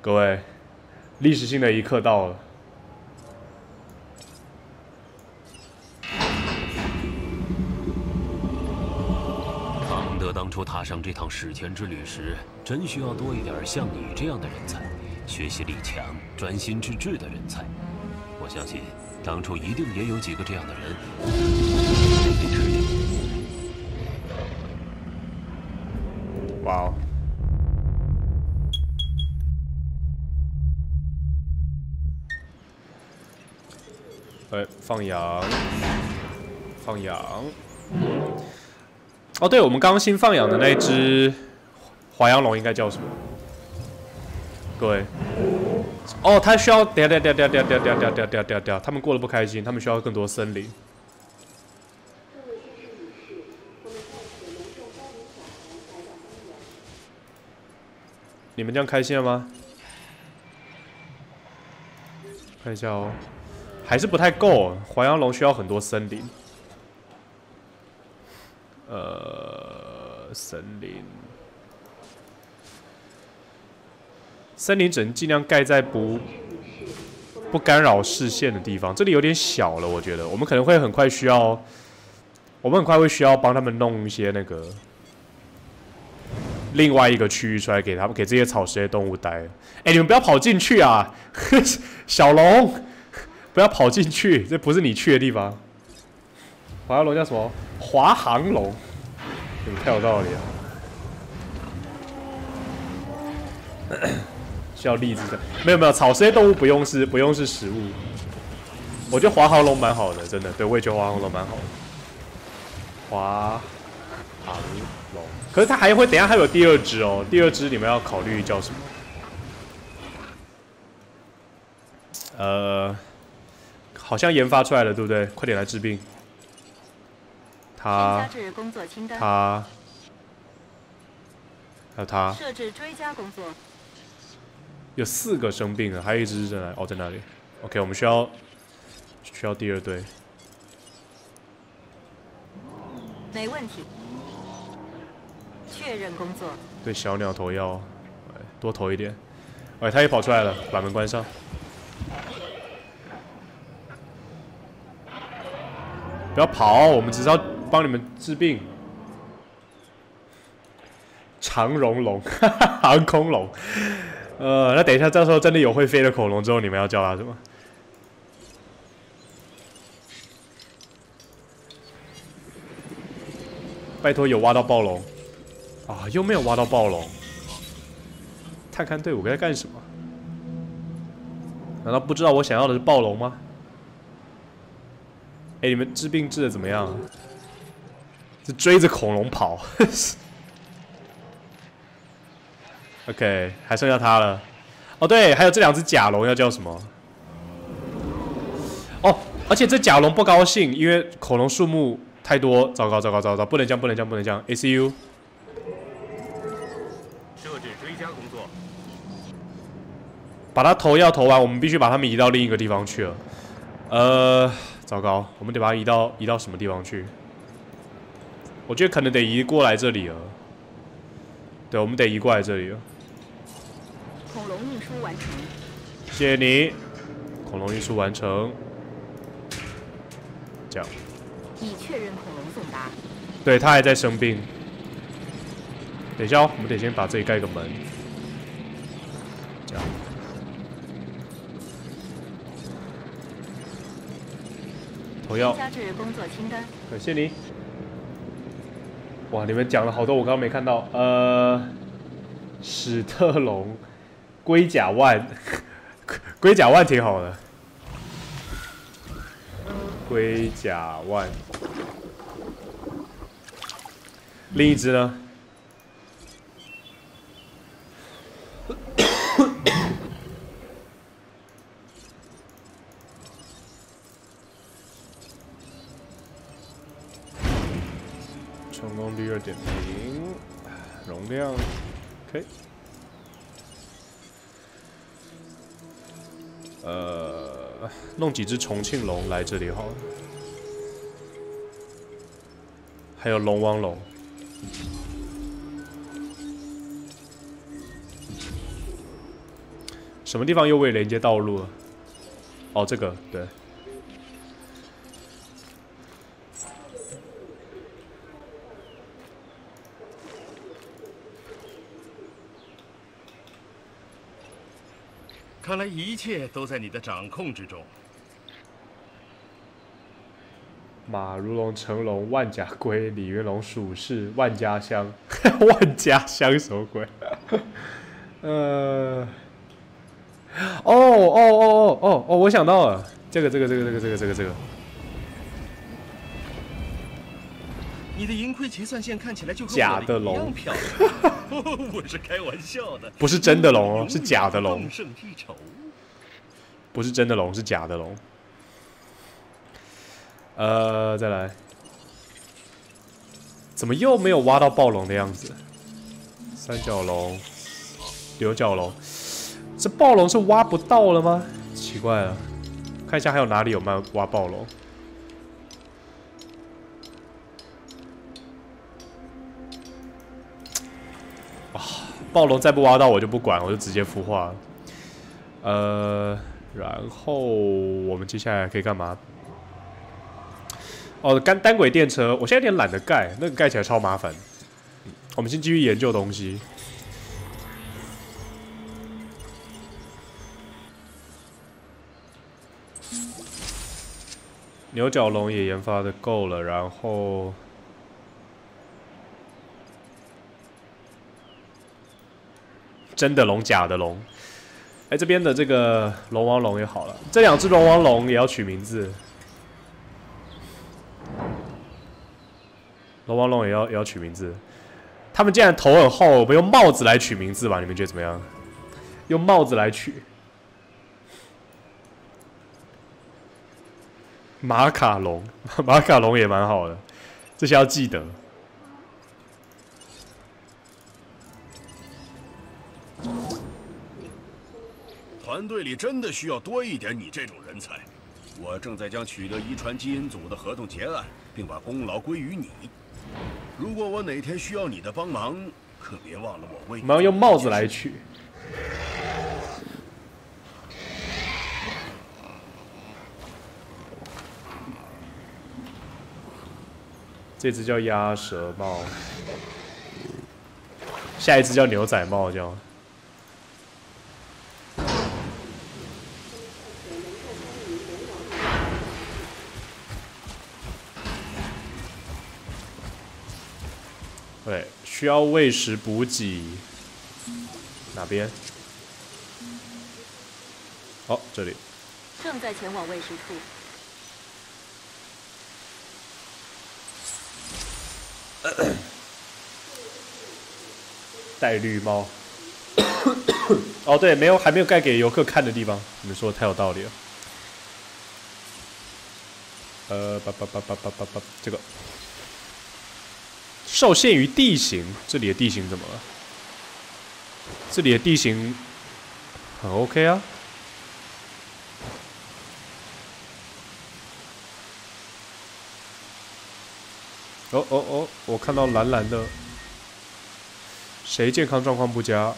各位，历史性的一刻到了。 唐德当初踏上这趟史前之旅时，真需要多一点像你这样的人才，学习力强、专心致志的人才。我相信，当初一定也有几个这样的人。 哇哦！放羊，放羊。哦，对，我们刚刚新放养的那只华阳龙应该叫什么？各位，哦，它需要掉，他们过得不开心，他们需要更多森林。你们这样开心了吗？看一下哦，还是不太够。华阳龙需要很多森林。森林只能尽量盖在不干扰视线的地方。这里有点小了，我觉得我们可能会很快需要，会需要帮他们弄一些那个另外一个区域出来给他们给这些草食类动物待。哎，你们不要跑进去啊，小龙，不要跑进去，这不是你去的地方。华阳龙叫什么？华航龙，你们太有道理了。需要荔枝的，没有，草食类动物不用是食物。我觉得华航龙蛮好的，真的，对我也觉得华航龙蛮好的。华航龙，可是它还会等一下还有第二只哦，第二只你们要考虑叫什么？好像研发出来了，对不对？快点来治病。他，还有他。 设置追加工作。 有4个生病了，还有一只是在哪？哦，在那里。OK， 我们需要第二队。 没问题。确认工作。 对小鸟投药，多投一点。哎，他也跑出来了，把门关上。不要跑，我们只是要帮你们治病。长绒龙，航空龙。那等一下，到时候真的有会飞的恐龙之后，你们要叫它什么？拜托，有挖到暴龙啊！又没有挖到暴龙。探勘队伍在干什么？难道不知道我想要的是暴龙吗？哎，你们治病治的怎么样？是追着恐龙跑。OK， 还剩下它了。哦，对，还有这2只甲龙要叫什么？哦，而且这甲龙不高兴，因为恐龙数目太多。糟糕，不能这样。ACU。 设置追加工作。 把它投药投完，我们必须把它们移到另一个地方去了。糟糕，我们得把它移到什么地方去？我觉得可能得移过来这里了。对，我们得移过来这里了。 恐龙运输完成。 谢谢你，恐龙运输完成。这样。 已确认恐龙送达。 对，他还在生病。等一下哦，我们得先把这里盖个门。这样。投药。 加至工作清单。 感谢你。哇，你们讲了好多，我刚刚没看到。史特龙。龟甲万，龟甲万挺好的。龟甲万，另一只呢？成功率2.0，容量 ，OK。弄几只重庆龙来这里好了，还有龙王龙。 什么地方又未连接道路了？哦，这个对。 看来一切都在你的掌控之中。 马如龙、成龙、万甲龟、李元龙、蜀氏、万家香，万家香什么鬼？我想到了，这个。 你的盈亏结算线看起来就跟假的我的一样龙漂亮。我是开玩笑的， 不是真的龙哦，是假的龙更。胜一筹。 不是真的龙，是假的龙。再来，怎么又没有挖到暴龙的样子？三角龙、六角龙，这暴龙是挖不到了吗？奇怪了，看一下还有哪里有挖暴龙。啊，暴龙再不挖到我就不管，我就直接孵化了。然后我们接下来可以干嘛？哦，单轨电车，我现在有点懒得盖，那个盖起来超麻烦。我们先继续研究东西。牛角龙也研发的够了，然后真的龙，假的龙。哎，这边的这个龙王龙也好了，这两只龙王龙也要取名字。龙王龙也要取名字，他们竟然头很厚，我们用帽子来取名字吧？你们觉得怎么样？用帽子来取。马卡龙，马卡龙也蛮好的，这些要记得。 团队里真的需要多一点你这种人才。我正在将取得遗传基因组的合同结案，并把功劳归于你。如果我哪天需要你的帮忙，可别忘了我为你。 我们要用帽子来取。这只叫鸭舌帽，下一只叫牛仔帽，这样。对，需要喂食补给，哪边？哦，这里。 正在前往喂食处。 戴绿帽。哦，对，还没有盖给游客看的地方，你们说的太有道理了。这个受限于地形，这里的地形怎么了？这里的地形很 OK 啊。哦，我看到蓝蓝的，谁健康状况不佳？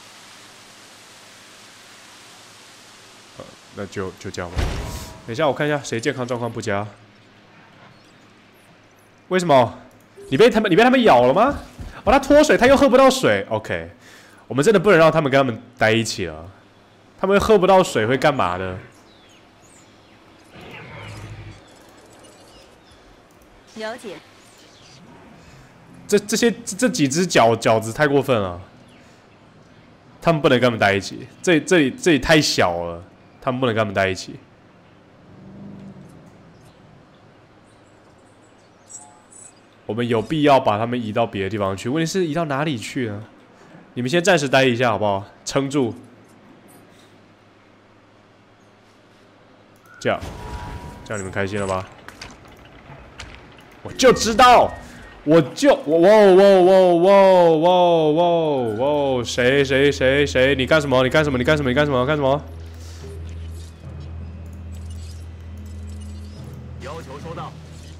那就这样吧。等一下，我看一下谁健康状况不佳。为什么？你被他们咬了吗？哦，他脱水，他又喝不到水。OK， 我们真的不能让他们跟他们待一起了。他们喝不到水会干嘛的？ 了解。 这几只饺子太过分了，他们不能跟他们待一起。这里太小了，他们不能跟他们待一起。我们有必要把他们移到别的地方去。问题是移到哪里去呢？你们先暂时待一下好不好？撑住。这样你们开心了吧？我就知道。哇！谁？你干什么？ 要求收到。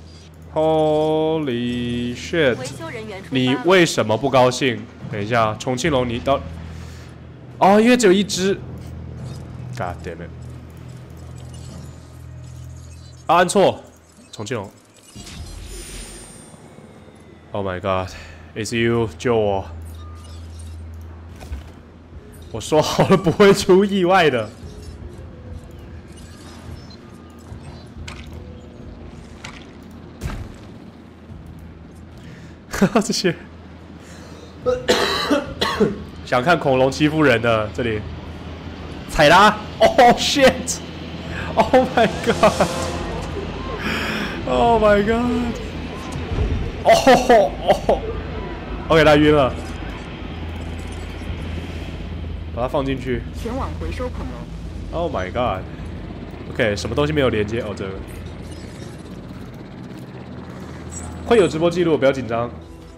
Holy shit！ 维修人员出发。 你为什么不高兴？等一下，重庆龙你到……哦，因为只有一只。 God damn it！ 啊，按错，重庆龙。Oh my god！It's you， 救我！我说好了不会出意外的。哈哈，这些想看恐龙欺负人的这里，踩拉 ！Oh shit！Oh my god！Oh my god！ 哦 ！OK， 他晕了，把它放进去。 前往回收恐龙。 Oh my god！OK， 什么东西没有连接？哦，这个会有直播记录，不要紧张。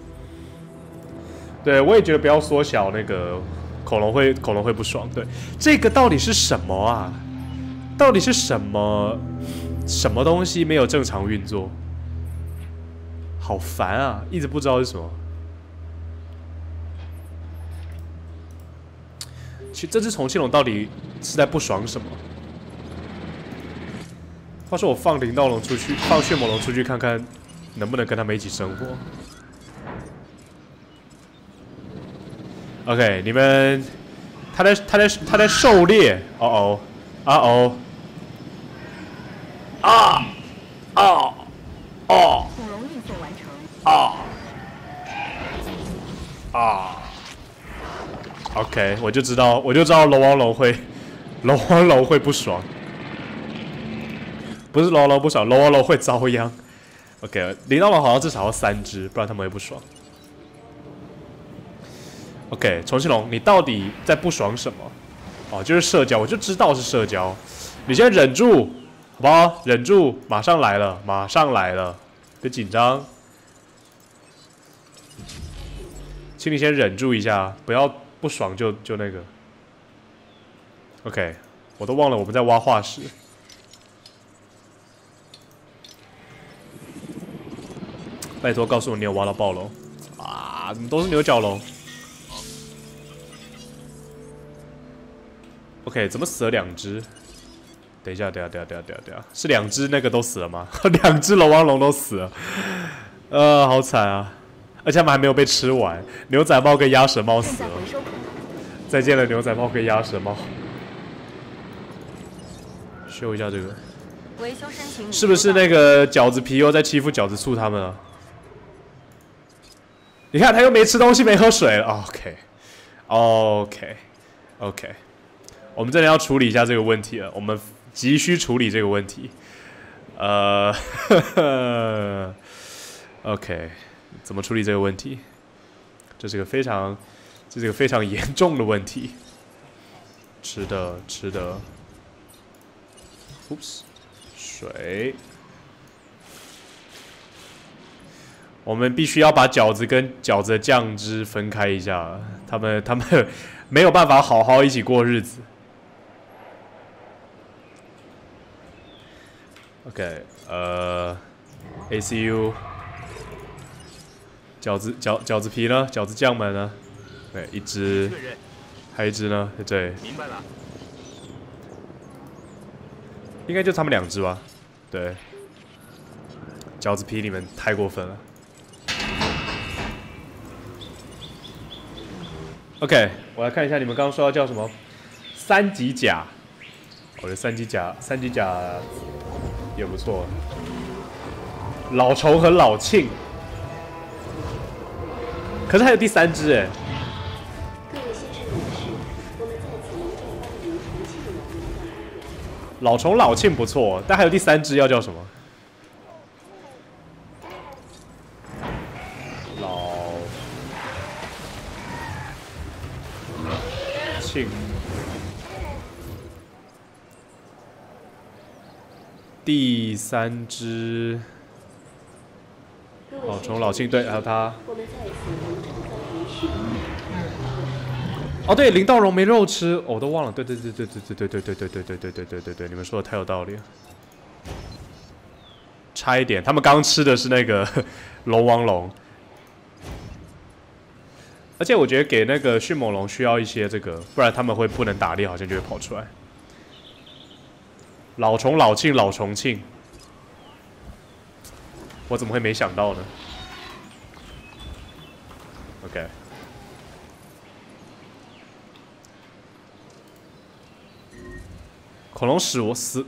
对，我也觉得不要缩小那个恐龙会不爽。对，这个到底是什么啊？到底是什么东西没有正常运作？好烦啊！一直不知道是什么。其实这只重庆龙到底是在不爽什么？话说我放灵盗龙出去，放迅猛龙出去看看，能不能跟他们一起生活？ OK， 你们，他在狩猎，哦哦， 恐龙运送完成。 OK， 我就知道龙王龙会不爽，不是龙王龙不爽，龙王龙会遭殃。OK， 灵盗龙好像至少要3只，不然他们会不爽。 OK， 重庆龙，你到底在不爽什么？哦，就是社交，我就知道是社交。你先忍住，好不好？忍住，马上来了，马上来了，别紧张，请你先忍住一下，不要不爽就那个。OK， 我都忘了我们在挖化石。拜托告诉我你有挖到暴龙啊！怎么都是牛角龙？ OK， 怎么死了2只？等一下，是2只那个都死了吗？2只龙王龙都死了，好惨啊！而且他们还没有被吃完。牛仔帽跟鸭舌帽死了，再见了，牛仔帽跟鸭舌帽。修一下这个， 维修申请是不是那个饺子皮又在欺负饺子醋他们啊？你看他又没吃东西，没喝水了。OK。 我们真的要处理一下这个问题了，我们急需处理这个问题。OK， 怎么处理这个问题？这是个非常严重的问题。吃的 ，Oops， 水。我们必须要把饺子跟饺子的酱汁分开一下，他们没有办法好好一起过日子。 OK， ACU， 饺子皮呢？饺子酱们呢？对，一只，还有一只呢？对， 明白了。 应该就他们2只吧？对，饺子皮你们太过分了。OK， 我来看一下你们刚刚说要叫什么？3级甲，我的3级甲也不错。老虫和老庆，可是还有第3只哎。 各位先生女士，我们在此隆重欢迎重庆龙的。 老虫老庆不错，但还有第3只要叫什么？老庆。 第3只，哦，从老庆对，还有他。 我们在此隆重欢迎迅猛龙。 哦，对，灵盗龙没肉吃，我都忘了。对，你们说的太有道理了。差一点，他们刚吃的是那个龙王龙，而且我觉得给那个迅猛龙需要一些这个，不然他们会不能打猎，好像就会跑出来。 老重老庆老重庆，我怎么会没想到呢 ？OK。恐龙死，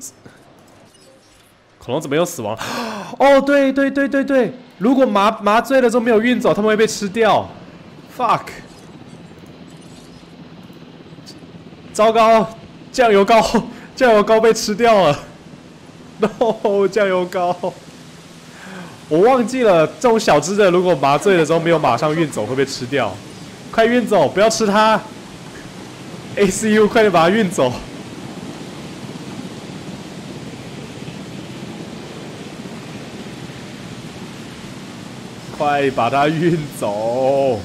恐龙怎么又死亡？哦，对，如果麻醉了之后没有运走，他们会被吃掉。Fuck！ 糟糕，酱油膏被吃掉了。No， 酱油膏。我忘记了，这种小只的如果麻醉的时候没有马上运走，会被吃掉。快运走，不要吃它。ACU， 快点把它运走。快把它运走！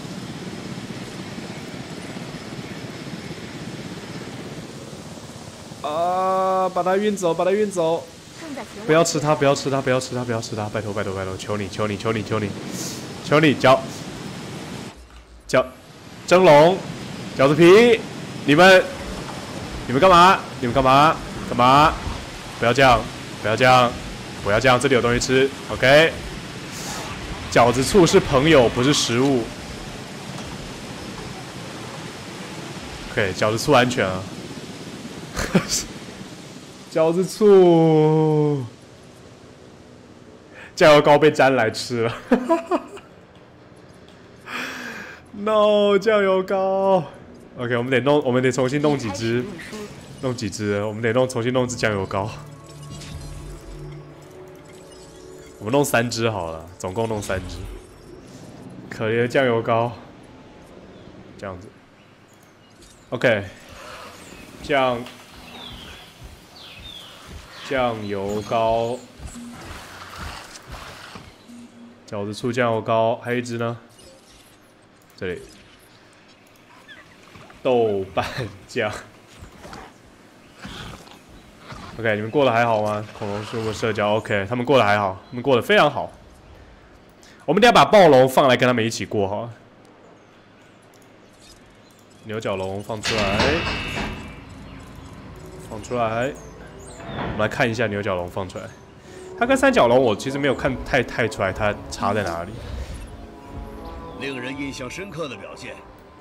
啊，把它运走，把它运走！不要吃它，不要吃它，不要吃它，不要吃它！拜托，拜托，拜托！求你，求你，求你，求你！求你，蒸笼，饺子皮，你们干嘛？你们干嘛？干嘛？不要这样，不要这样，不要这样！这里有东西吃 ，OK。饺子醋是朋友，不是食物。OK， 饺子醋安全啊。饺子醋，酱油膏被沾来吃了。No， 酱油膏。OK， 我们得重新弄几只，我们得重新弄只酱油膏。我们弄3只好了，总共弄3只。可怜的酱油膏，这样子。OK， 酱油膏，饺子醋酱油膏，还有一只呢，这里豆瓣酱。OK， 你们过得还好吗？恐龙生物社交 OK， 他们过得还好，他们过得非常好。我们等一下把暴龙放来跟他们一起过哈。牛角龙放出来，放出来。我们来看一下牛角龙放出来。它跟三角龙我其实没有看太出来它差在哪里。 令人印象深刻的表现。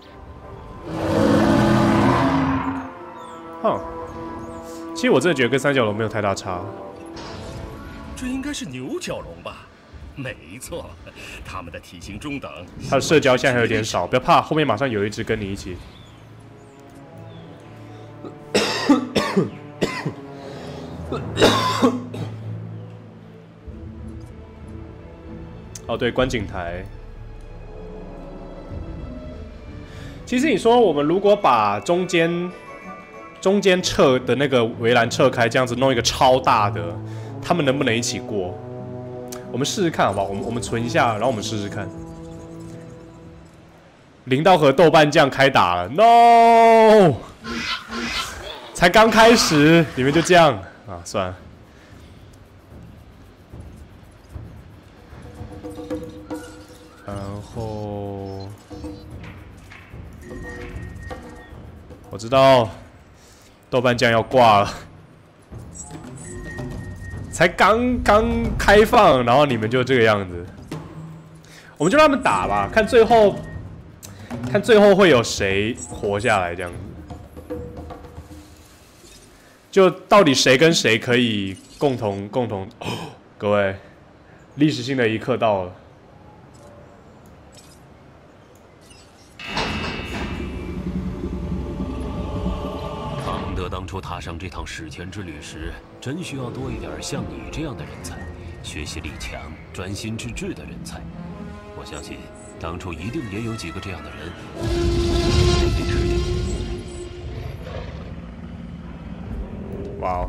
哼。其实我真的觉得跟三角龙没有太大差。 这应该是牛角龙吧？没错，它们的体型中等。 它的社交现在还有点少，不要怕，后面马上有一只跟你一起。哦，对，观景台。其实你说我们如果把中间撤的那个围栏撤开，这样子弄一个超大的，他们能不能一起过？我们试试看好不好？我们存一下，然后我们试试看。林道和豆瓣酱开打了 ，No！ 才刚开始，你们就这样啊？算了。然后我知道。豆瓣酱要挂了，才刚开放，然后你们就这个样子，我们就让他们打吧，看最后会有谁活下来这样子，就到底谁跟谁可以共同哦，各位，历史性的一刻到了。 当初踏上这趟史前之旅时，真需要多一点像你这样的人才，学习力强、专心致志的人才。我相信，当初一定也有几个这样的人被吃掉。 哇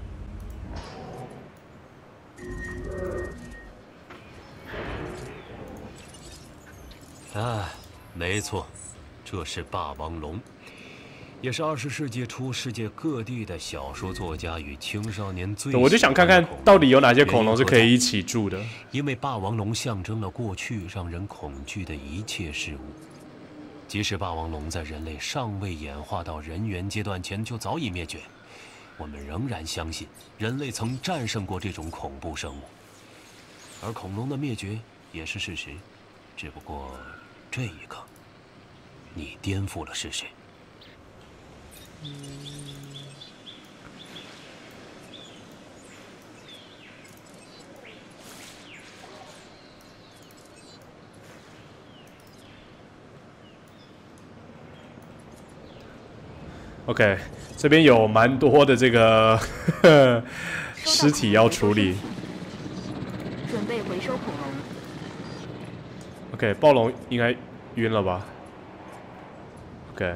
哦！啊，没错，这是霸王龙。也是20世纪初世界各地的小说作家与青少年最…… 我就想看看到底有哪些恐龙是可以一起住的。 因为霸王龙象征了过去让人恐惧的一切事物，即使霸王龙在人类尚未演化到人猿阶段前就早已灭绝， 我们仍然相信人类曾战胜过这种恐怖生物，而恐龙的灭绝也是事实。只不过这一刻，你颠覆了事实。 OK， 这边有蛮多的这个尸体要处理。 准备回收恐龙。 OK， 暴龙应该晕了吧 ？OK，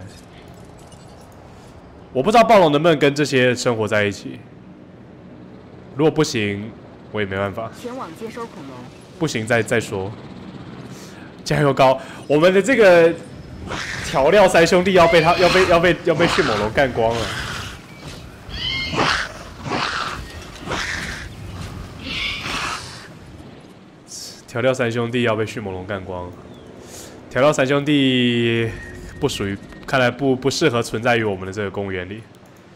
我不知道暴龙能不能跟这些生活在一起。如果不行，我也没办法。 前往接收恐龙。 不行再说。加油高，我们的这个调料三兄弟要被迅猛龙干光了。调料三兄弟要被迅猛龙干光。调料三兄弟不属于，看来不适合存在于我们的这个公园里。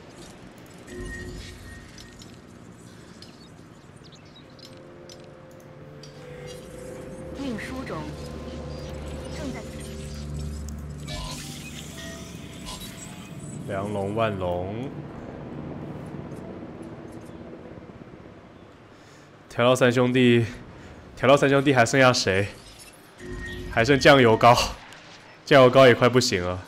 运输中，正在。 梁龙、万龙，调料三兄弟。调料三兄弟还剩下谁？还剩酱油膏，酱油膏也快不行了。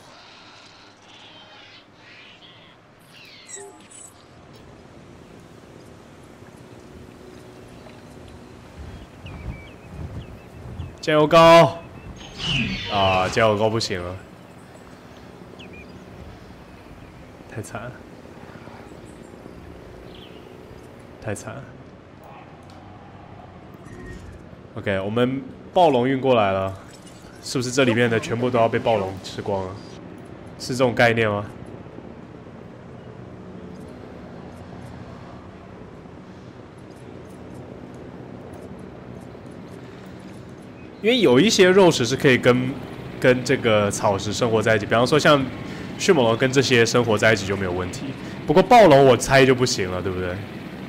酱油膏，啊，酱油膏不行了，太惨了，太惨了。OK， 我们暴龙运过来了，是不是这里面的全部都要被暴龙吃光了？是这种概念吗？因为有一些肉食是可以跟这个草食生活在一起，比方说像迅猛龙跟这些生活在一起就没有问题。不过暴龙我猜就不行了，对不对？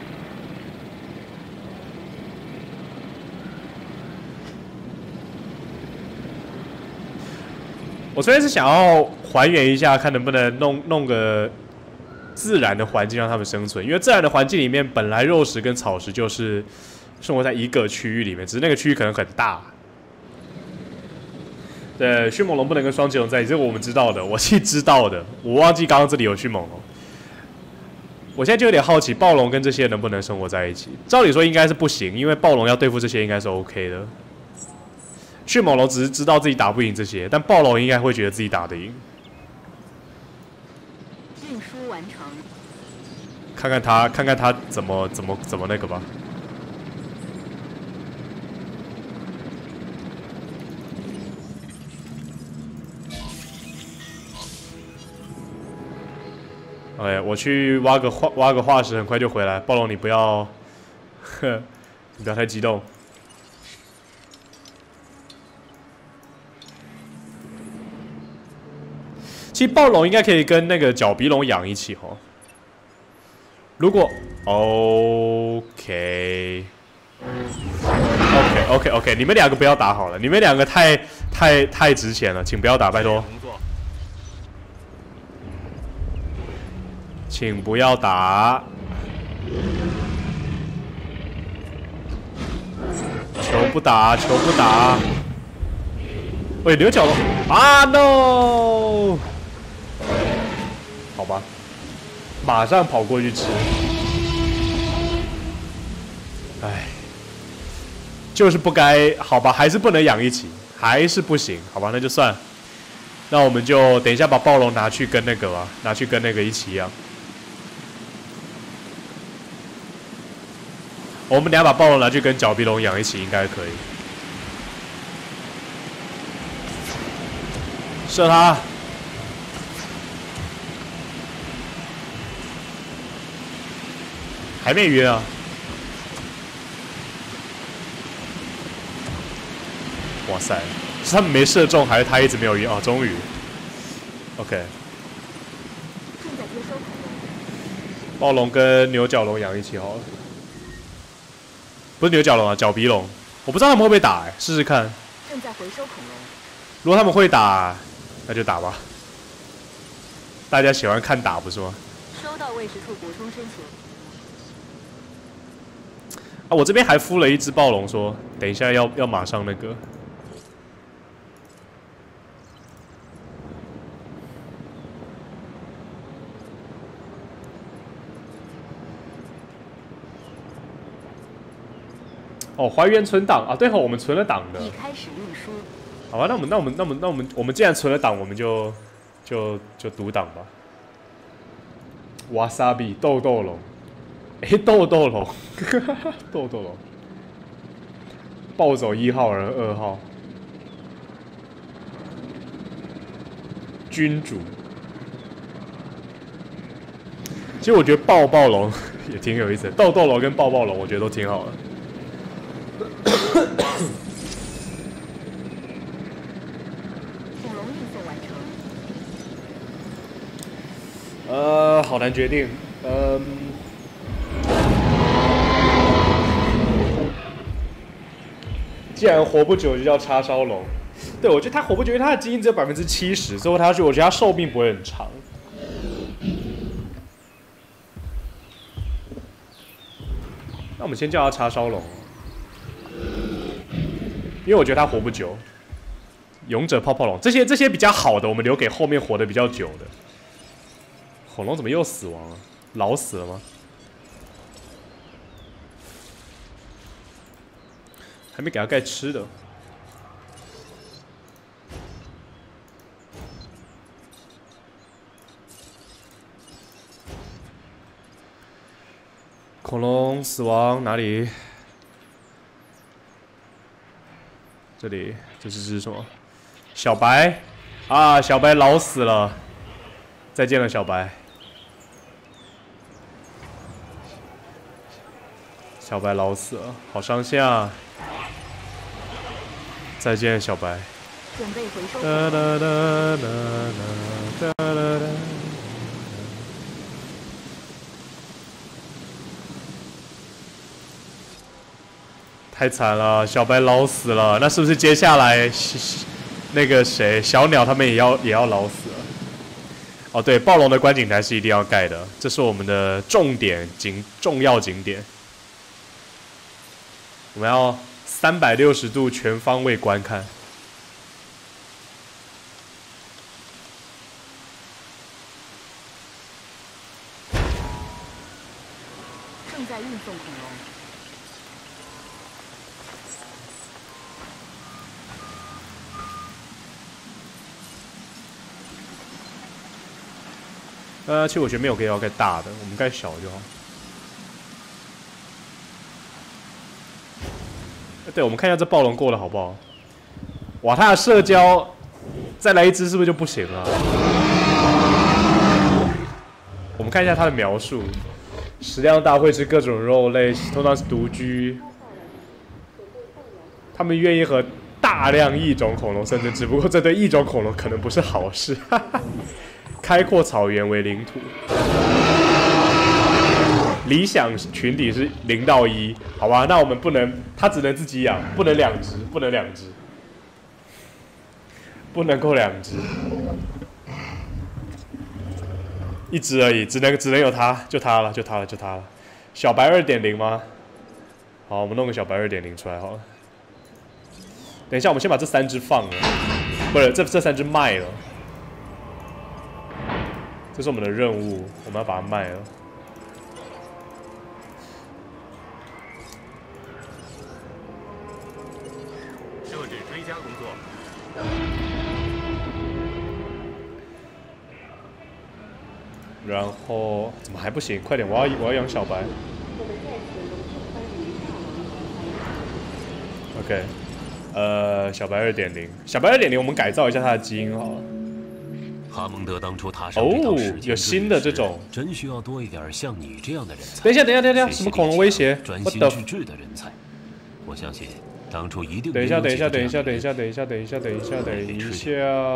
我虽然是想要还原一下，看能不能弄个自然的环境让他们生存，因为自然的环境里面本来肉食跟草食就是生活在一个区域里面，只是那个区域可能很大。对，迅猛龙不能跟双棘龙在一起，这个我们知道的，我是知道的，我忘记刚刚这里有迅猛龙。我现在就有点好奇，暴龙跟这些能不能生活在一起？照理说应该是不行，因为暴龙要对付这些应该是 OK 的。迅猛龙只是知道自己打不赢这些，但暴龙应该会觉得自己打得赢。 运输完成。 看看他怎么那个吧。OK， 我去挖个化石，很快就回来。暴龙，你不要，你不要太激动。其实暴龙应该可以跟那个角鼻龙养一起哦。如果 OK， 你们两个不要打好了，你们两个太值钱了，请不要打，拜托。请不要打，球不打，球不打。喂，牛角龙啊 ，no！ 好吧，马上跑过去吃。哎，就是不该，好吧，还是不能养一起，还是不行，好吧，那就算了。那我们就等一下把暴龙拿去跟那个吧，拿去跟那个一起养。我们等一下把暴龙拿去跟角鼻龙养一起，应该可以。射他！还没晕啊！哇塞，是他们没射中，还是他一直没有晕？哦，终于。OK。 暴龙跟牛角龙养一起好了，不是牛角龙啊，角鼻龙。我不知道他们会不会打，试试看。 正在回收恐龙。 如果他们会打，那就打吧。大家喜欢看打不是吗？ 收到卫士处补充申请。 啊，我这边还孵了一只暴龙说，等一下要马上那个。哦，还原存档啊，对吼，我们存了档的。 已开始运输。 好吧，那我们既然存了档，我们就读档吧。Wasabi 豆豆龙，豆豆龙，豆豆龙，暴走1号人2号，君主。其实我觉得暴暴龙也挺有意思的，豆豆龙跟暴暴龙我觉得都挺好的。 恐龙运送完成。 好难决定。既然活不久，就叫叉烧龙。对，我觉得它活不久，因为它的基因只有70%，所以我觉得它寿命不会很长。那我们先叫它叉烧龙，因为我觉得它活不久。勇者泡泡龙这些比较好的，我们留给后面活得比较久的。恐龙怎么又死亡了？老死了吗？还没给它盖吃的。恐龙死亡哪里？这里，这是只什么？小白啊，小白老死了。再见了，小白。小白老死了，好伤心啊！再见，小白。 准备回收。 哒哒哒哒哒哒哒。太惨了，小白老死了。那是不是接下来那个谁小鸟他们也要老死了？哦，对，暴龙的观景台是一定要盖的，这是我们的重要景点。我们要360度全方位观看。 正在运送恐龙。 其实我觉得没有要盖大的，我们盖小就好。对，我们看一下这暴龙过得好不好？哇，它的社交再来一只是不是就不行了？我们看一下它的描述：食量大，会吃各种肉类，通常是独居。他们愿意和大量异种恐龙生存，只不过这对异种恐龙可能不是好事。开阔草原为领土，理想群体是0到1，好吧？那我们不能，它只能自己养，不能2只，不能2只，不能够2只，1只而已，只能有它，就它了。小白2.0吗？好，我们弄个小白2.0出来好了。等一下，我们先把这3只放了，不是这3只卖了。这是我们的任务，我们要把它卖了。 设置追加工作。 然后怎么还不行？快点，我要养小白。OK， 小白2.0，小白2.0，我们改造一下它的基因好了。 哈蒙德当初踏上这条时间有新的这种， 真需要多一点像你这样的人才。 等一下，什么恐龙威胁？ 专心致志的人才，我相信当初一定。 等一下， 添加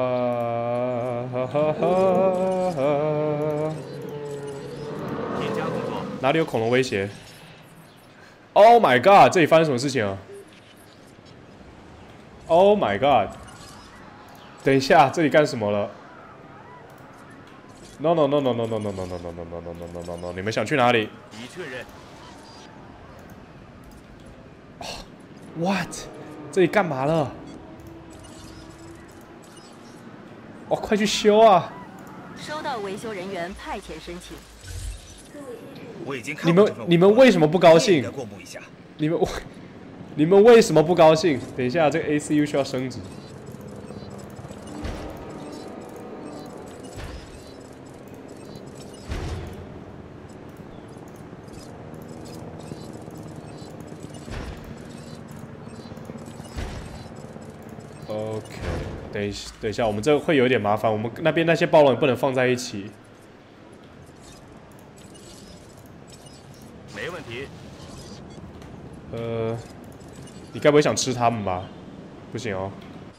工哪里有恐龙威胁 ？Oh my god！ 这里发生什么事情啊 ？Oh my god！ 等一下，这里干什么了 ？No no no no no no no no no no no no no no no！ 你们想去哪里？ 已确认。 What？ 这里干嘛了？哦，快去修啊！ 收到维修人员派遣申请。 我已经看过这份你们为什么不高兴？ 过目一下。 你们为什么不高兴？等一下，这个 ACU 需要升级。OK， 等一下，我们这会有一点麻烦，我们那边那些暴龙也不能放在一起。 没问题。 你该不会想吃它们吧？不行哦。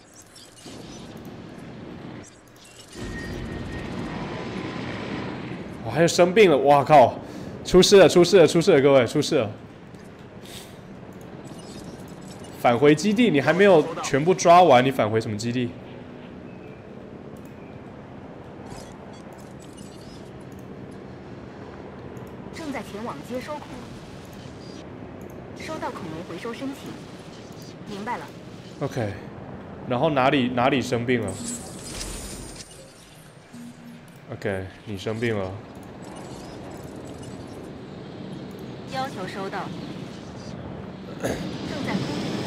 哦，还有生病了，哇靠！出事了，出事了，出事了，各位，出事了！返回基地，你还没有全部抓完，你返回什么基地？ 正在前往接收恐龙。收到恐龙回收申请。明白了。 OK， 然后哪里生病了 ？OK， 你生病了。 要求收到。正在工作。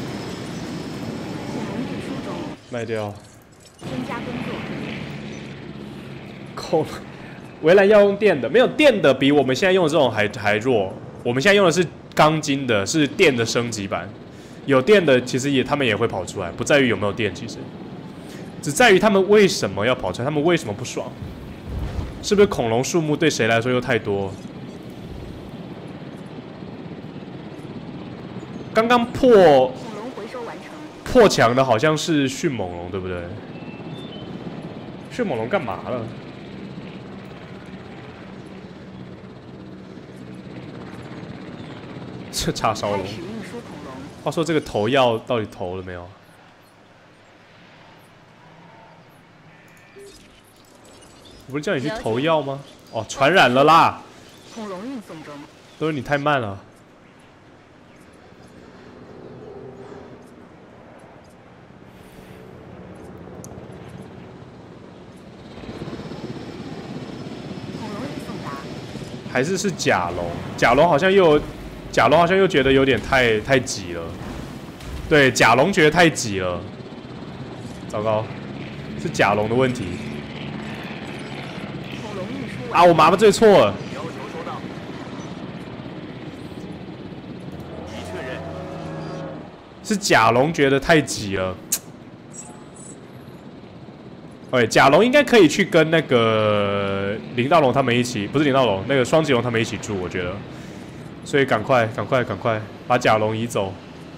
恐龙运输中。 卖掉。 添加工作。 空，围栏要用电的，没有电的比我们现在用的这种还弱。我们现在用的是钢筋的，是电的升级版。有电的其实他们也会跑出来，不在于有没有电，其实只在于他们为什么要跑出来，他们为什么不爽？是不是恐龙数目对谁来说又太多？刚刚破墙的好像是迅猛龙，对不对？迅猛龙干嘛了？这叉烧龙。话说这个投药到底投了没有？我不是叫你去投药吗？哦，传染了啦！ 恐龙运送中。 都是你太慢了。 恐龙运送达。 还是甲龙，甲龙好像又觉得有点太挤了。对，甲龙觉得太挤了。糟糕，是甲龙的问题。啊，我麻醉错了。 要求收到。已确认。 是甲龙觉得太挤了。对，甲龙应该可以去跟那个林道龙他们一起，不是林道龙，那个双棘龙他们一起住，我觉得。所以赶快把甲龙移走。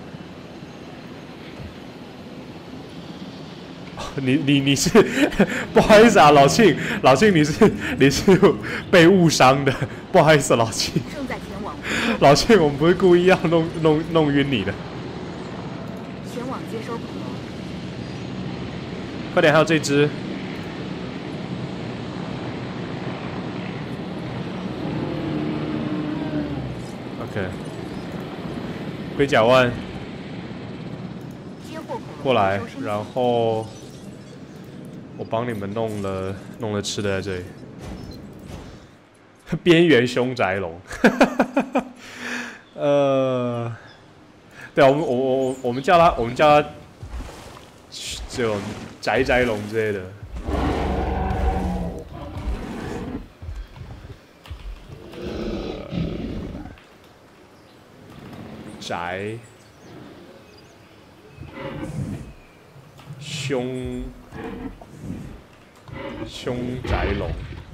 你是不好意思啊，老庆你是被误伤的，不好意思，老庆。 正在前往。 老庆，我们不是故意要弄晕你的。 前往接收恐龙。 快点，还有这只。OK， 龟甲湾。过来，然后我帮你们弄了吃的在这里。边缘凶宅龙，对啊，我们叫它这种宅龙之类的。宅。凶宅龙，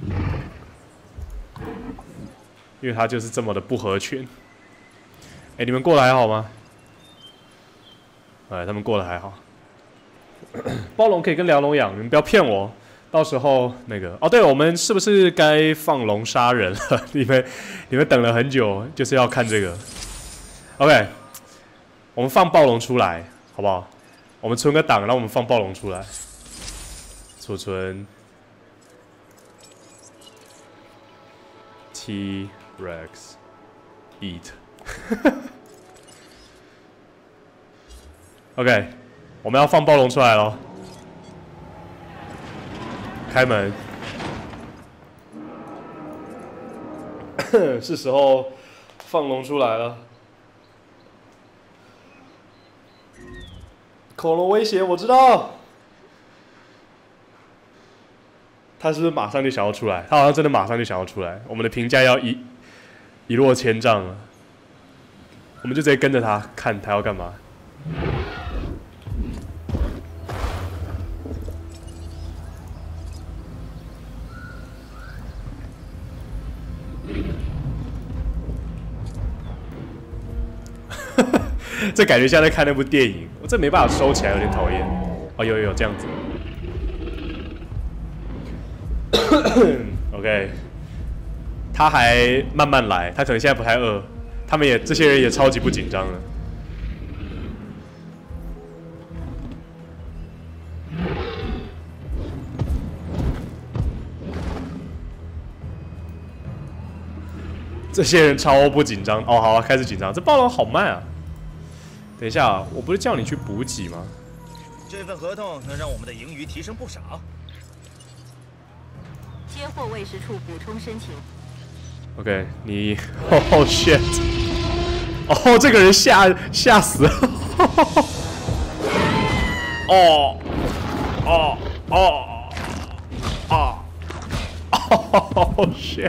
因为它就是这么的不合群。哎，你们过得还好吗？哎，他们过得还好。暴龙可以跟梁龙养，你们不要骗我。 到时候那个哦，对，我们是不是该放龙杀人了？你们等了很久，就是要看这个。OK， 我们放暴龙出来，好不好？我们存个档，然后我们放暴龙出来，储存 T Rex Eat 。OK， 我们要放暴龙出来咯。开门，是时候放龙出来了。恐龙威胁，我知道。他是不是马上就想要出来？他好像真的马上就想要出来。我们的评价要一落千丈了，我们就直接跟着他，看他要干嘛。这感觉像在看那部电影，我这没办法收起来，有点讨厌。哦，有这样子。OK， 他还慢慢来，他可能现在不太饿，这些人也超级不紧张了。这些人超不紧张哦，好啊，开始紧张。这暴龙好慢啊！等一下，我不是叫你去补给吗？ 这份合同能让我们的盈余提升不少。 接货卫士处补充申请。 OK， 你oh shit！ 哦，这个人吓死了！哦！Oh shit！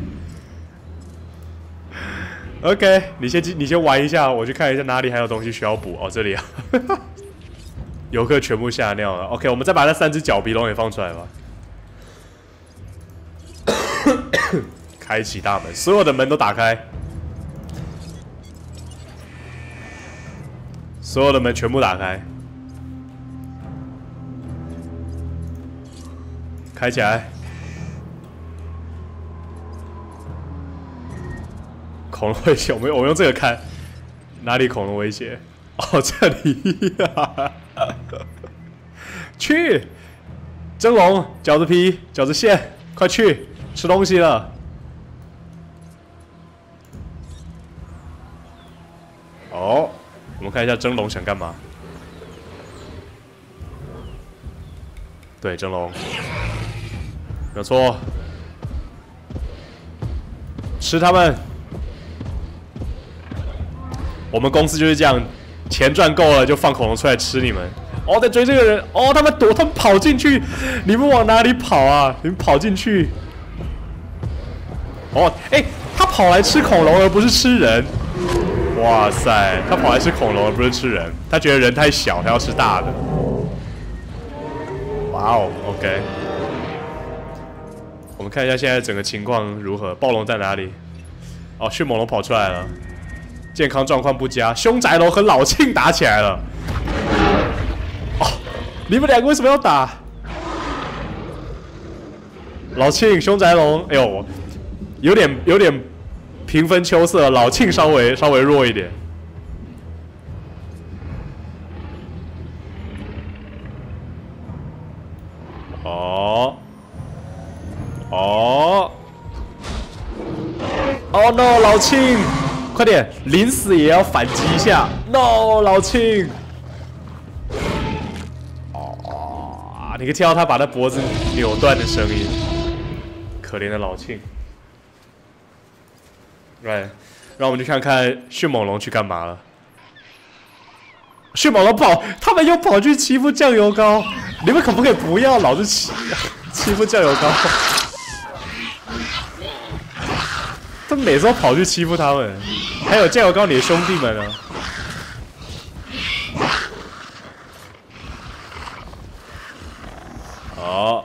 OK， 你先玩一下，我去看一下哪里还有东西需要补。哦，这里啊，游客全部吓尿了。OK， 我们再把那3只角鼻龙也放出来吧。开启大门，所有的门都打开，所有的门全部打开，开起来。恐龙威胁，我用这个看哪里恐龙威胁？哦，这里、啊，去，蒸笼、饺子皮、饺子馅，快去吃东西了。哦，我们看一下蒸笼想干嘛？对，蒸笼，没有错，吃它们。我们公司就是这样，钱赚够了就放恐龙出来吃你们。哦，在追这个人。哦，他们跑进去，你们往哪里跑啊？你们跑进去。哦，哎，他跑来吃恐龙而不是吃人。哇塞，他跑来吃恐龙而不是吃人，他觉得人太小，他要吃大的。哇哦 ，OK。我们看一下现在整个情况如何？暴龙在哪里？哦，迅猛龙跑出来了。健康状况不佳，凶宅龙和老庆打起来了。哦，你们两个为什么要打？老庆、凶宅龙，哎呦，有点平分秋色，老庆稍微弱一点。哦 no， 老庆！快点，临死也要反击一下 ！No， 老庆！哦，你可以听到他把他脖子扭断的声音，可怜的老庆。right， 让我们去看看迅猛龙去干嘛了。迅猛龙跑，他们又跑去欺负酱油膏，你们可不可以不要老是欺负酱油膏？他们每次都跑去欺负他们，还有酱油膏你的兄弟们呢。好，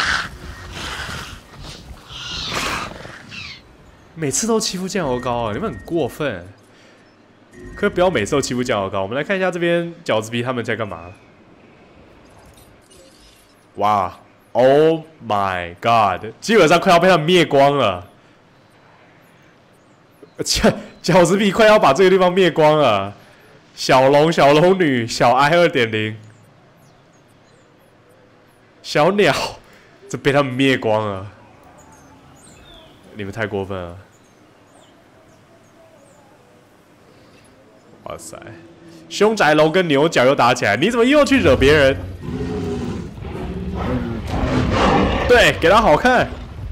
每次都欺负酱油膏啊！你们很过分，可以不要每次都欺负酱油膏。我们来看一下这边饺子皮他们在干嘛。哇 Oh my god！ 基本上快要被他们灭光了。饺子皮快要把这个地方灭光了。小龙、小龙女、小 I 2.0、小鸟，这被他们灭光了。你们太过分了！哇塞，凶宅龙跟牛角又打起来，你怎么又去惹别人？对，给他好看，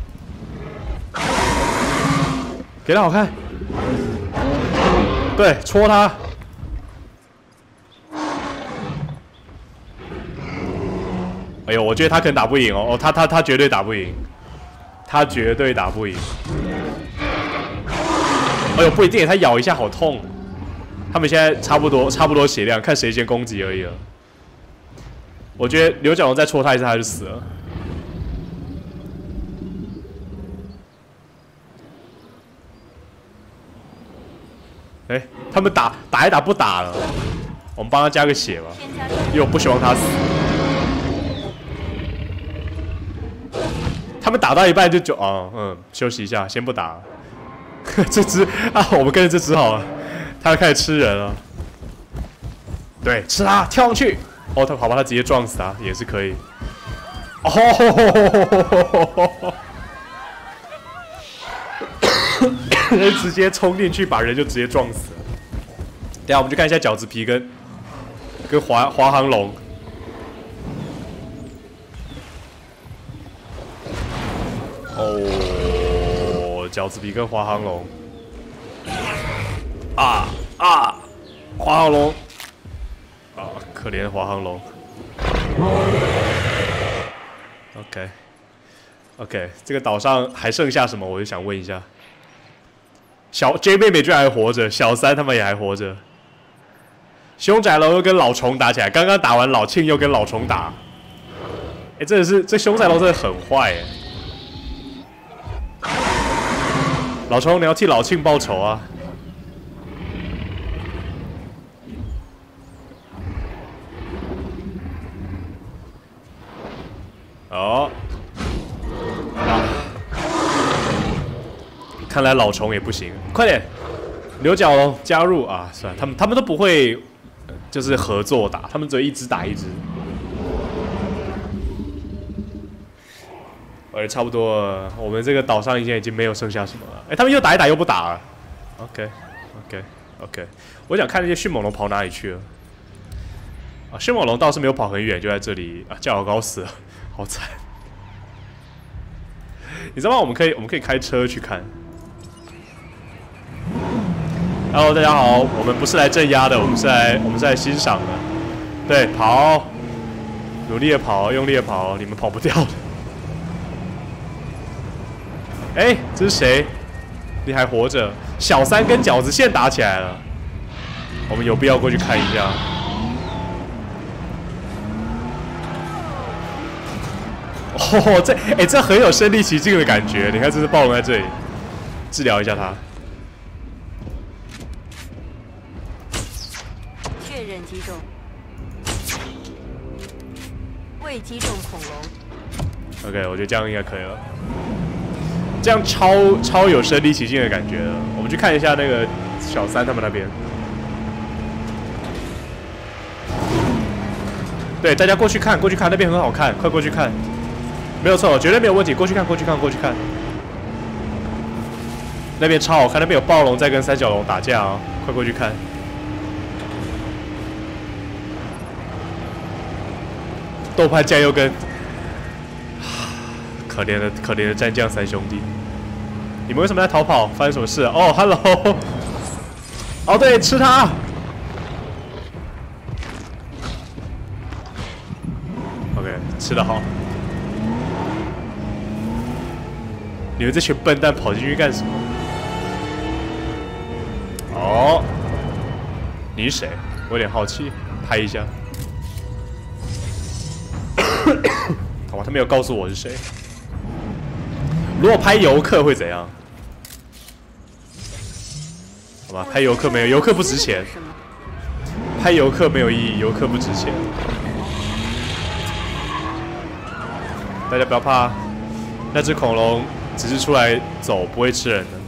给他好看。对，戳他。哎呦，我觉得他可能打不赢哦。哦，他绝对打不赢，他绝对打不赢。哎呦，不一定，他咬一下好痛。他们现在差不多血量，看谁先攻击而已了。我觉得牛角龙再戳他一下，他就死了。哎，他们打一打不打了，我们帮他加个血吧，因为我不希望他死。他们打到一半就休息一下，先不打了。这只啊，我们跟着这只好了，他要开始吃人了。对，吃他，跳上去。哦，他好吧，他直接撞死他也是可以。哦，人直接冲进去，把人就直接撞死了。等一下我们去看一下饺子皮跟华航龙。哦，饺子皮跟华航龙。华航龙。啊，可怜的华航龙。OK， 这个岛上还剩下什么？我就想问一下。小 J 妹妹居然还活着，小三他们也还活着。凶宅龙又跟老虫打起来，刚刚打完老庆又跟老虫打。哎，真的是这凶宅龙真的很坏哎。老虫，你要替老庆报仇啊！哦，看来老虫也不行，快点，牛角龙加入啊！算了，他们都不会，就是合作打，他们只会一只打一只。差不多了，我们这个岛上现在已经没有剩下什么了。哎，他们又打一打又不打了。OK， 我想看那些迅猛龙跑哪里去了。啊，迅猛龙倒是没有跑很远，就在这里啊，叫好高死了，好惨。你知道吗？我们可以开车去看。Hello， 大家好，我们不是来镇压的，我们是来欣赏的。对，跑，努力的跑，用力的跑，你们跑不掉的。哎，这是谁？你还活着？小三跟饺子线打起来了，我们有必要过去看一下。哦，这很有身临其境的感觉。你看，这只暴龙在这里，治疗一下它。 确认击中，未击中恐龙。 OK， 我觉得这样应该可以了。这样超有身临其境的感觉了。我们去看一下那个小三他们那边。对，大家过去看，那边很好看，快过去看。没有错，绝对没有问题。过去看。那边超好看，那边有暴龙在跟三角龙打架哦，快过去看。豆瓣酱油跟，可怜的战将三兄弟，你们为什么在逃跑？发生什么事？哦 ，Hello， 哦对，吃它。OK， 吃得好。你们这群笨蛋跑进去干什么？哦，你是谁？我有点好奇，拍一下。好吧，他没有告诉我是谁。如果拍游客会怎样？好吧，拍游客没有，游客不值钱。拍游客没有意义，游客不值钱。 大家不要怕，那只恐龙只是出来走，不会吃人的。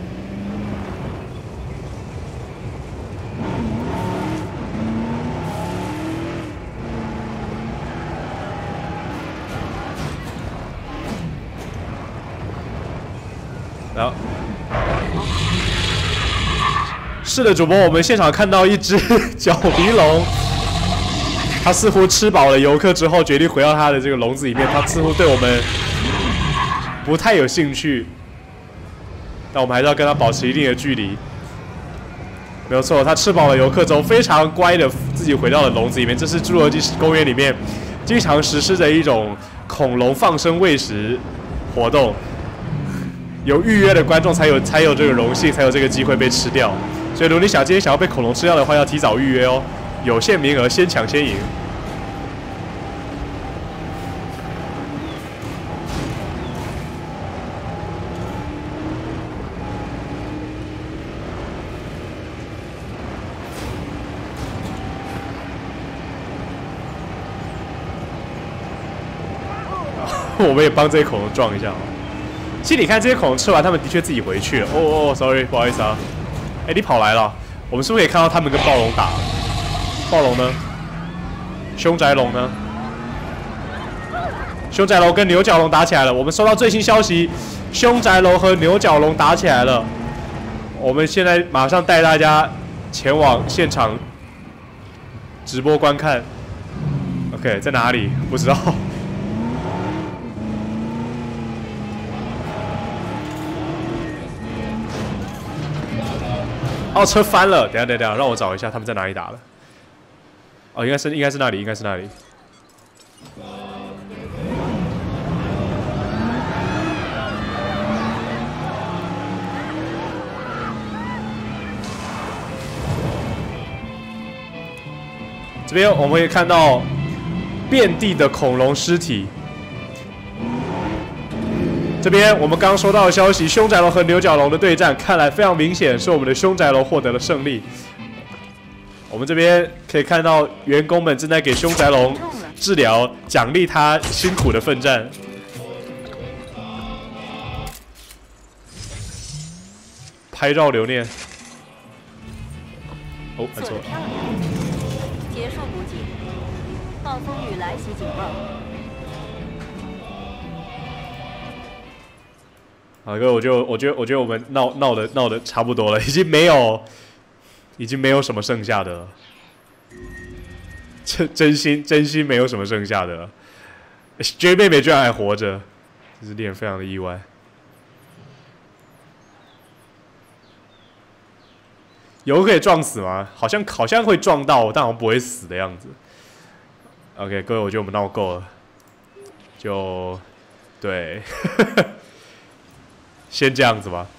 然后，是的，主播，我们现场看到一只角鼻龙，它似乎吃饱了游客之后，决定回到它的这个笼子里面。它似乎对我们不太有兴趣，但我们还是要跟它保持一定的距离。没有错，它吃饱了游客之后，非常乖的自己回到了笼子里面。这是侏罗纪公园里面经常实施的一种恐龙放生喂食活动。有预约的观众才有这个荣幸，才有这个机会被吃掉。所以，如果你今天想要被恐龙吃掉的话，要提早预约哦，有限名额，先抢先赢。我们也帮这些恐龙撞一下哦。其实你看这些恐龙吃完，他们的确自己回去了。sorry， 不好意思啊。哎，你跑来了，我们是不是可以看到他们跟暴龙打？暴龙呢？凶宅龙呢？凶宅龙跟牛角龙打起来了。我们收到最新消息，凶宅龙和牛角龙打起来了。我们现在马上带大家前往现场直播观看。OK， 在哪里？不知道。哦，车翻了！等一下，让我找一下他们在哪里打的。哦，应该是那里，应该是那里。这边我们可以看到遍地的恐龙尸体。这边我们刚收到的消息，凶宅龙和牛角龙的对战，看来非常明显是我们的凶宅龙获得了胜利。我们这边可以看到员工们正在给凶宅龙治疗，奖励他辛苦的奋战。拍照留念。哦，按错了。 结束补给，暴风雨来袭警报。 好哥，我觉得我们闹的差不多了，已经没有什么剩下的了。真心没有什么剩下的了。J 妹妹居然还活着，这是令人非常的意外。有可以撞死吗？好像会撞到，但好像不会死的样子。OK， 各位，我觉得我们闹够了，就对。先这样子吧。